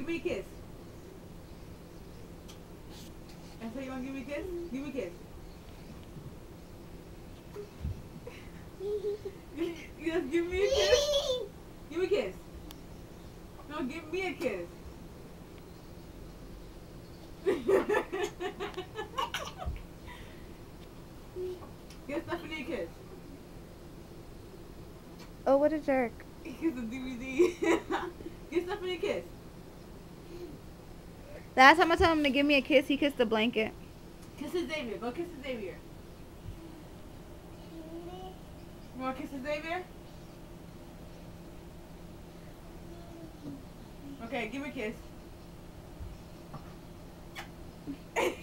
me a kiss. And so you want to give me a kiss? Give me a kiss. Yes, give me a kiss. Give me a kiss. No, give me a kiss. Give Stephanie a kiss. Oh, what a jerk. Kiss the DVD. Give Stephanie a kiss. Last time I told him to give me a kiss, he kissed the blanket. Kiss his Xavier. Go kiss his Xavier. You want to kiss his Xavier? Okay, give me a kiss.